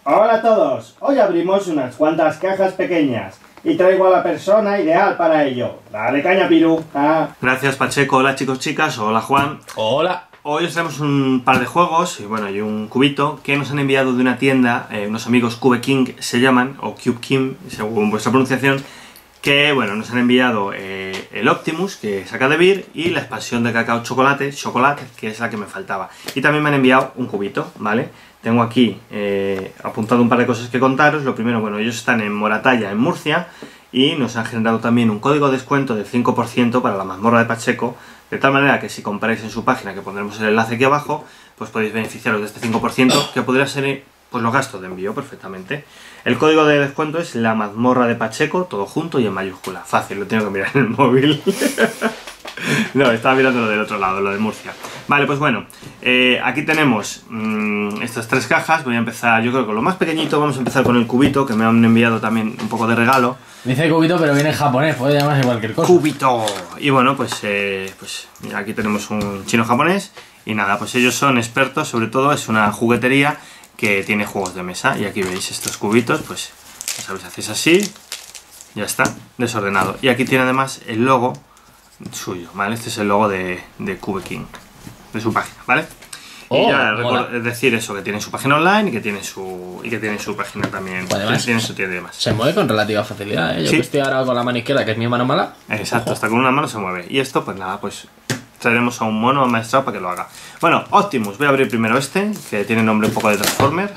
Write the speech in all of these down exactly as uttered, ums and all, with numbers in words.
Hola a todos, hoy abrimos unas cuantas cajas pequeñas y traigo a la persona ideal para ello. Dale caña, Piru. Ah. Gracias, Pacheco. Hola, chicos, chicas. Hola, Juan. Hola. Hoy os traemos un par de juegos y bueno, y un cubito que nos han enviado de una tienda, eh, unos amigos Cube King se llaman, o Cube King, según vuestra pronunciación, que bueno, nos han enviado eh, el Optimus, que saca de Beer, y la expansión de cacao chocolate, chocolate, que es la que me faltaba. Y también me han enviado un cubito, ¿vale? Tengo aquí eh, apuntado un par de cosas que contaros. Lo primero, bueno, ellos están en Moratalla, en Murcia, y nos han generado también un código de descuento del cinco por ciento para la mazmorra de Pacheco, de tal manera que si compráis en su página, que pondremos el enlace aquí abajo, pues podéis beneficiaros de este cinco por ciento, que podría ser pues los gastos de envío perfectamente. El código de descuento es la mazmorra de Pacheco, todo junto y en mayúscula. Fácil, lo tengo que mirar en el móvil. No, estaba mirando lo del otro lado, lo de Murcia. Vale, pues bueno, eh, aquí tenemos mmm, estas tres cajas. Voy a empezar, yo creo que con lo más pequeñito. Vamos a empezar con el cubito, que me han enviado también un poco de regalo. Dice cubito, pero viene en japonés, puede llamarse cualquier cosa. Cubito. Y bueno, pues, eh, pues mira, aquí tenemos un chino japonés. Y nada, pues ellos son expertos, sobre todo es una juguetería que tiene juegos de mesa. Y aquí veis estos cubitos, pues ya sabéis, hacéis así, ya está, desordenado. Y aquí tiene además el logo suyo, ¿vale? Este es el logo de, de Cube King, de su página, ¿vale? Oh, y ya mola. decir eso, que tiene su página online y que tiene su y que tiene su página también, Además, tiene su tienda y demás. Se mueve con relativa facilidad, ¿eh? Yo Sí. que estoy ahora con la mano izquierda, que es mi mano mala. Exacto, Ojo. hasta con una mano se mueve. Y esto, pues nada, pues traeremos a un mono amaestrado para que lo haga. Bueno, Optimus, voy a abrir primero este, que tiene nombre un poco de Transformer.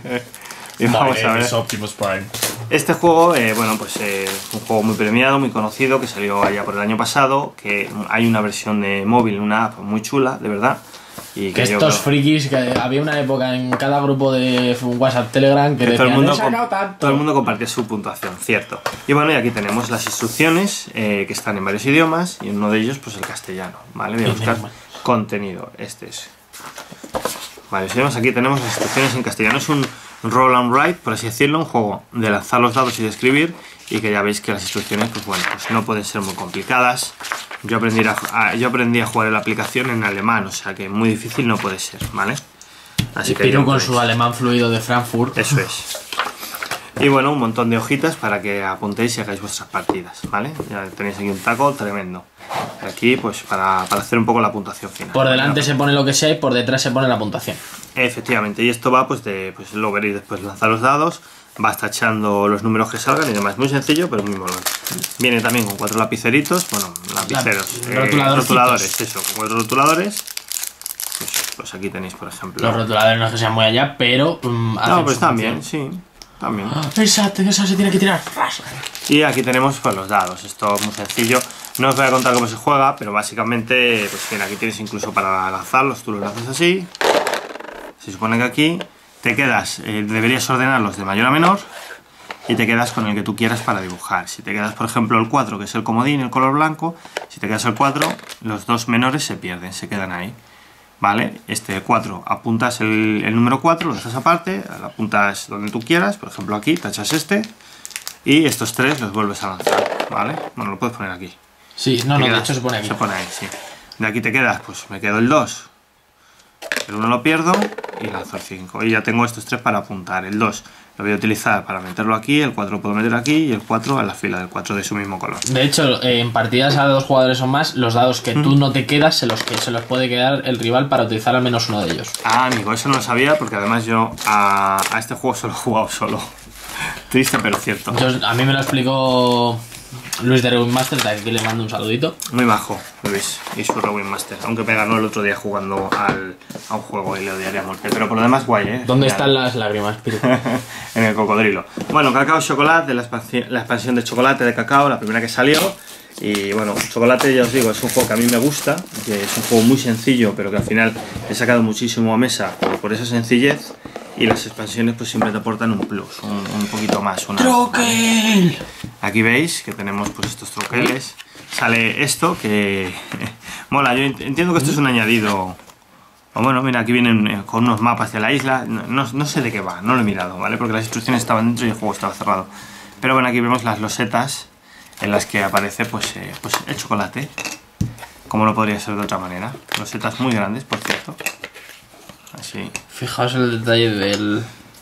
Y vamos a ver. Optimus Prime. Este juego, eh, bueno, pues eh, es un juego muy premiado, muy conocido, que salió allá por el año pasado, que hay una versión de móvil, una app muy chula, de verdad. Y Que yo estos creo- frikis, que había una época en cada grupo de WhatsApp, Telegram, que que todo, el decían, mundo "He sacado com- tanto". todo el mundo compartía su puntuación, cierto. Y bueno, y aquí tenemos las instrucciones, eh, que están en varios idiomas, y en uno de ellos, pues el castellano, ¿vale? Voy a Bien, buscar menos mal. contenido, este es. Vale, si vemos aquí tenemos las instrucciones en castellano, es un roll and write, por así decirlo, un juego de lanzar los dados y de escribir, y que ya veis que las instrucciones, pues bueno, pues no pueden ser muy complicadas. Yo aprendí a, a- yo aprendí a jugar en la aplicación en alemán, o sea que muy difícil no puede ser, ¿vale? Así que Piru ya con podéis. su alemán fluido de Frankfurt. Eso es. Y bueno, un montón de hojitas para que apuntéis y hagáis vuestras partidas, ¿vale? Ya tenéis aquí un taco tremendo. Y aquí, pues para, para hacer un poco la puntuación final. Por delante se pone lo que sea y por detrás se pone la puntuación. Efectivamente, y esto va pues de, pues lo veréis después, lanzar los dados, vas tachando los números que salgan y demás, muy sencillo pero muy molón. Viene también con cuatro lapiceritos, bueno, lapiceros, La- eh, rotuladorcitos. rotuladores, eso, con cuatro rotuladores. Pues, pues aquí tenéis, por ejemplo. Los rotuladores no es que sean muy allá, pero mm, hacen No, pues su también, función. sí, también. Esa, esa se tiene que tirar. Y aquí tenemos pues los dados, esto es muy sencillo. No os voy a contar cómo se juega, pero básicamente, pues mira, aquí tienes incluso para lanzarlos, tú los lanzas así. Se supone que aquí te quedas, eh, deberías ordenarlos de mayor a menor y te quedas con el que tú quieras para dibujar. Si te quedas, por ejemplo, el cuatro, que es el comodín, el color blanco, si te quedas el cuatro, los dos menores se pierden, se quedan ahí. ¿Vale? Este cuatro, apuntas el, el número cuatro, lo dejas aparte, lo apuntas donde tú quieras, por ejemplo aquí, tachas este, y estos tres los vuelves a lanzar, ¿vale? Bueno, lo puedes poner aquí. Sí, no, Te no, de quedas- hecho se pone aquí. Se pone ahí, sí. De aquí te quedas, pues me quedo el dos, el uno lo pierdo y lanzo el cinco. Y ya tengo estos tres para apuntar. El dos lo voy a utilizar para meterlo aquí, el cuatro lo puedo meter aquí y el cuatro a la fila del cuatro de su mismo color. De hecho, eh, en partidas a dos jugadores o más, los dados que tú no te quedas se los, que, se los puede quedar el rival para utilizar al menos uno de ellos. Ah, amigo, eso no lo sabía porque además yo a, a este juego solo he jugado solo. Triste pero cierto. Yo- a mí me lo explicó Luis de Rewin Master, de aquí le mando un saludito. Muy bajo, Luis, y su Rowing Master. Aunque me ganó el otro día jugando al, a un juego y le odiaría a muerte. Pero por lo demás, guay, ¿eh? ¿Dónde Genial. están las lágrimas, Piru? En el cocodrilo. Bueno, Cacao Chocolate, de la expansión, la expansión de chocolate de cacao, la primera que salió. Y bueno, chocolate, ya os digo, es un juego que a mí me gusta, que es un juego muy sencillo, pero que al final he sacado muchísimo a mesa por, por esa sencillez. Y las expansiones pues siempre te aportan un plus, un, un poquito más. Una, ¡Troquel! Aquí veis que tenemos pues estos troqueles. Sale esto que mola, yo ent- entiendo que esto es un añadido. O bueno, mira, aquí vienen eh, con unos mapas de la isla. No, no, no sé de qué va, no lo he mirado, ¿vale? Porque las instrucciones estaban dentro y el juego estaba cerrado. Pero bueno, aquí vemos las losetas en las que aparece pues, eh, pues el chocolate. Como no podría ser de otra manera. Losetas muy grandes, por cierto. Así. Fijaos el detalle del,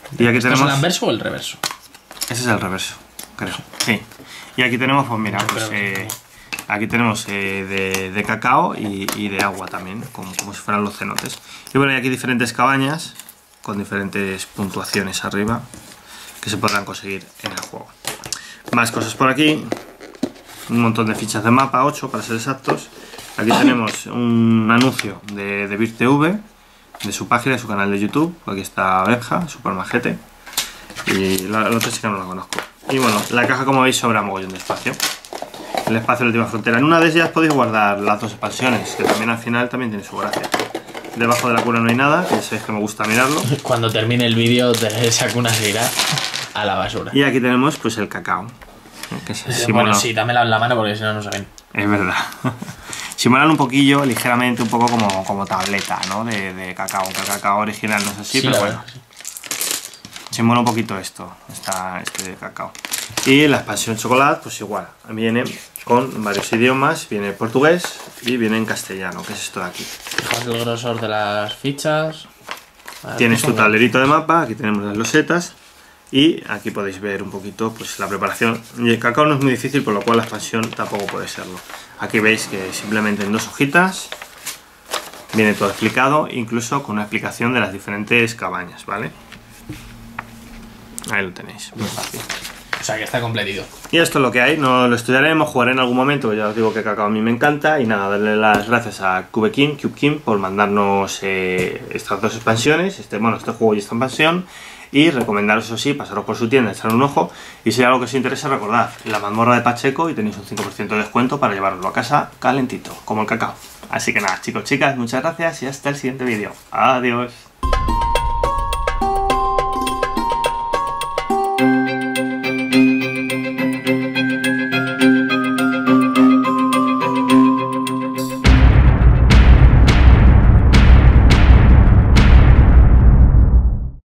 Y aquí ¿Esto tenemos... es el anverso o el reverso? Ese es el reverso, creo. Sí. Y aquí tenemos, pues mira, No, pues, pero- eh, aquí tenemos eh, de, de cacao y, y de agua también, como, como si fueran los cenotes. Y bueno, hay aquí diferentes cabañas con diferentes puntuaciones arriba que se podrán conseguir en el juego. Más cosas por aquí, un montón de fichas de mapa, ocho para ser exactos. Aquí tenemos un anuncio de, de VirTV, de su página, de su canal de YouTube. Aquí está Benja, super majete. Y la, la otra chica no la conozco. Y bueno, la caja, como veis, sobra mogollón de espacio. El espacio de la última frontera. En una de ellas podéis guardar las dos expansiones, que también al final también tiene su gracia. Debajo de la cura no hay nada, que ya sabéis que me gusta mirarlo. Cuando termine el vídeo, de Sakuna se irá a la basura. Y aquí tenemos pues el cacao. Que se Eh, simula... bueno, sí, dámela en la mano porque si no, no se ven. Es verdad. Simulan un poquillo, ligeramente, un poco como, como tableta, ¿no? De, de cacao. Aunque el cacao original no es así, Sí, pero la bueno. verdad, sí. Simula un poquito esto, esta, este de cacao. Y la expansión chocolate, pues igual. Viene con varios idiomas. Viene portugués y viene en castellano, que es esto de aquí. Fijaos el grosor de las fichas. A ver, Tienes ¿qué tu son? tablerito de mapa, aquí tenemos las losetas. Y aquí podéis ver un poquito pues la preparación. Y el cacao no es muy difícil, por lo cual la expansión tampoco puede serlo. Aquí veis que simplemente en dos hojitas viene todo explicado, incluso con una explicación de las diferentes cabañas, ¿vale? Ahí lo tenéis, muy fácil. O sea que está completito. Y esto es lo que hay, no lo estudiaremos, jugaré en algún momento, ya os digo que cacao a mí me encanta. Y nada, darle las gracias a CubeKing, CubeKing por mandarnos eh, estas dos expansiones, este, bueno, este juego y esta expansión. Y recomendaros, eso sí, pasaros por su tienda, echar un ojo. Y si hay algo que os interesa, recordad, la mazmorra de Pacheco, y tenéis un cinco por ciento de descuento para llevaroslo a casa calentito, como el cacao. Así que nada, chicos, chicas, muchas gracias y hasta el siguiente vídeo. Adiós.